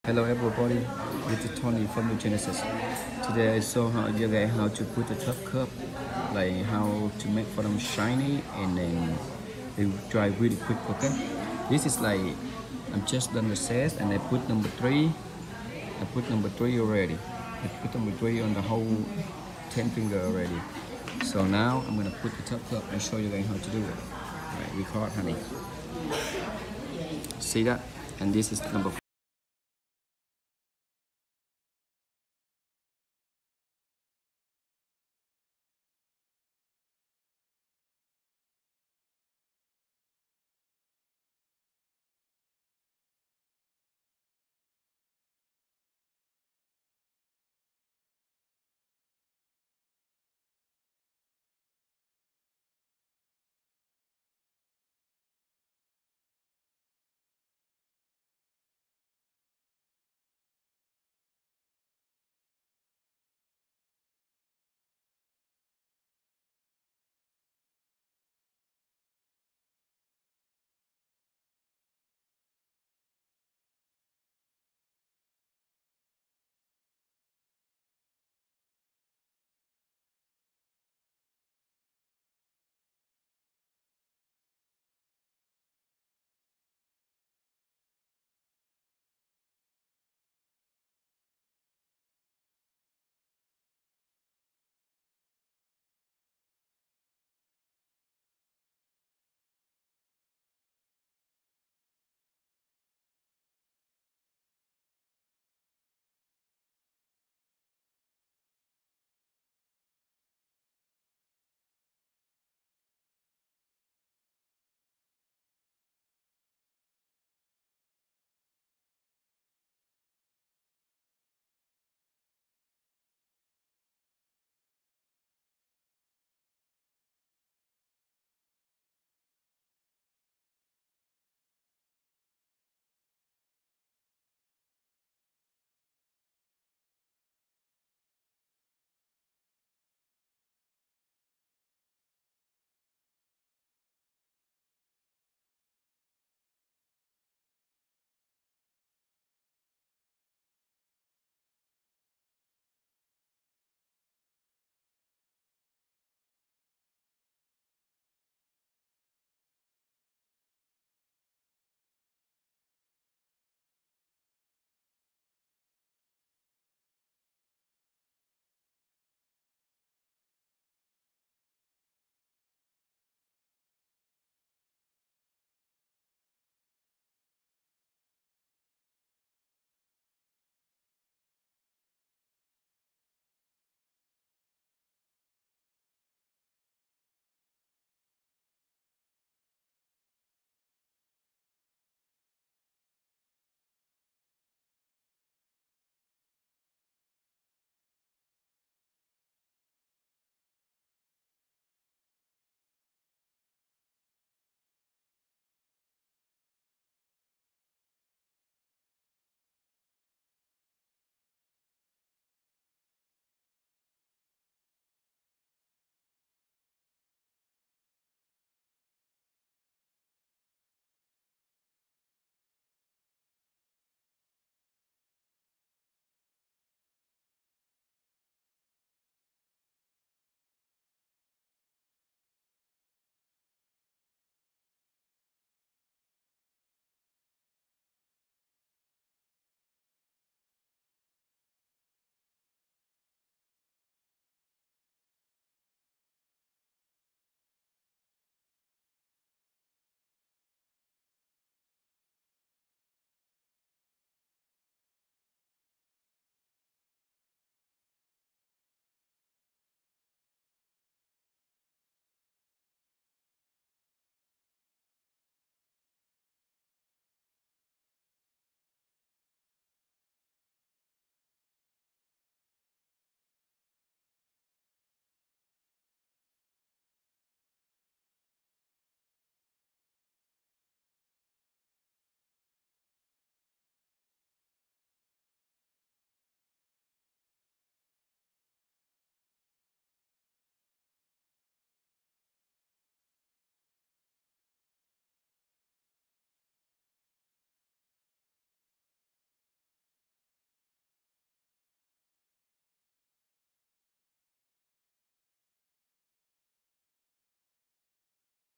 Hello everybody, this is Tony from NuGenesis. Today I show you guys how to put the top cup, like how to make for them shiny and then they dry really quick. Okay, this is like I'm just done the set and I put number 3. I put number 3 already. I put number 3 on the whole 10 finger already. So now I'm gonna put the top cup and show you guys how to do it. Right, record honey. See that? And this is number 4.